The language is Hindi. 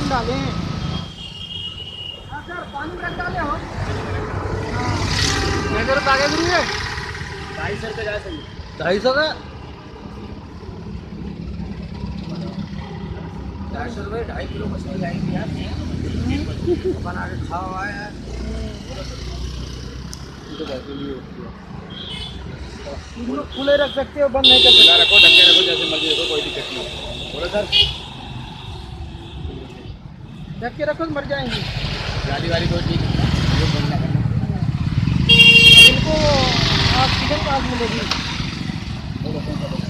ऑक्सीजन डाले हैं। हाँ सर, पानी रख डाले हो। कैसे रुपये आगे गुरु है? 250 रुपये जा सही। 250 का 250 रुपये 2.5 किलो मछली आएगी यार। बना के खा हुआ है यार। खुले रख सकते हो, बंद नहीं कर सकते। रखो, ढक के रखो, जैसे मर्जी रखो, कोई दिक्कत नहीं। बोलो सर, ढक के रखो तो मर जाएंगी। गाड़ी वाली कोई ठीक है, जो बंद ना करना। इनको ऑक्सीजन कहाँ से मिलेगी?